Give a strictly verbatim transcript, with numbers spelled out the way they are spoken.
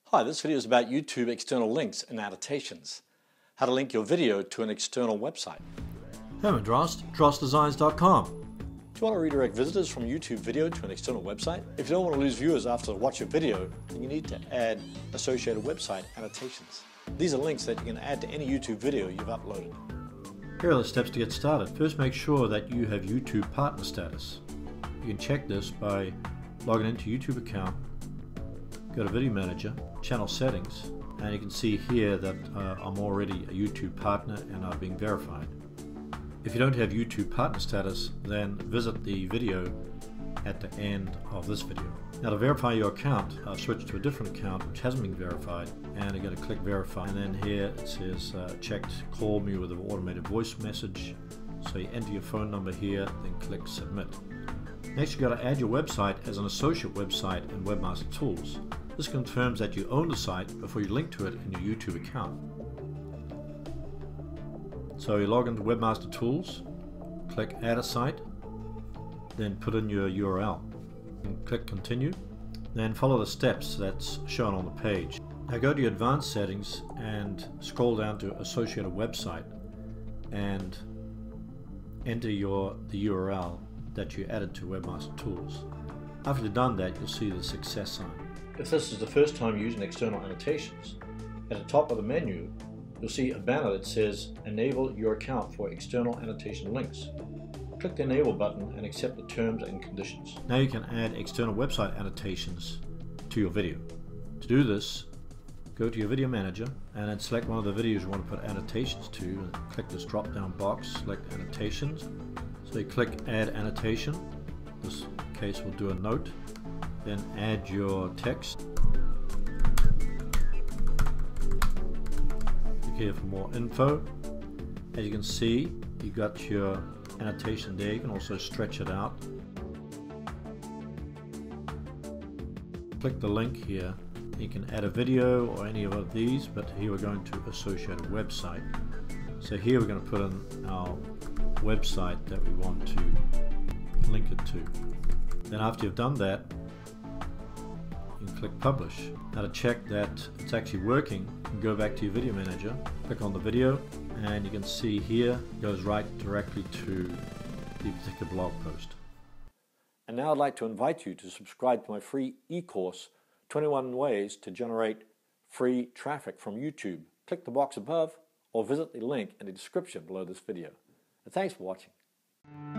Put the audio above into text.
Hi, this video is about YouTube external links and annotations. How to link your video to an external website. I'm Drost, drost designs dot com. Do you want to redirect visitors from YouTube video to an external website? If you don't want to lose viewers after they watch your video, then you need to add associated website annotations. These are links that you can add to any YouTube video you've uploaded. Here are the steps to get started. First, make sure that you have YouTube partner status. You can check this by logging into YouTube account, go to Video Manager, Channel Settings, and you can see here that uh, I'm already a YouTube partner and I'm being verified. If you don't have YouTube partner status, then visit the video at the end of this video. Now, to verify your account, I've switched to a different account which hasn't been verified, and you're going to click Verify, and then here it says uh, checked, call me with an automated voice message. So you enter your phone number here, then click Submit. Next, you've got to add your website as an associate website in Webmaster Tools. This confirms that you own the site before you link to it in your YouTube account. So you log into Webmaster Tools, click Add a Site, then put in your U R L, and click Continue, then follow the steps that's shown on the page. Now go to your Advanced Settings and scroll down to Associated Website and enter your the U R L that you added to Webmaster Tools. After you've done that, you'll see the success sign. If this is the first time using external annotations, at the top of the menu, you'll see a banner that says Enable your account for external annotation links. Click the Enable button and accept the terms and conditions. Now you can add external website annotations to your video. To do this, go to your Video Manager and then select one of the videos you want to put annotations to, and click this drop down box, select Annotations. So you click Add Annotation. In this case we'll do a note. Then add your text. Click here for more info. As you can see, you got your annotation there. You can also stretch it out. Click the link here. You can add a video or any of these, but here we're going to associate a website. So here we're going to put in our website that we want to link it to. Then after you've done that, you can click Publish. Now to check that it's actually working, you can go back to your Video Manager, click on the video, and you can see here it goes right directly to the particular blog post. And now I'd like to invite you to subscribe to my free e-course, twenty-one ways to generate free traffic from YouTube. Click the box above or visit the link in the description below this video. And thanks for watching.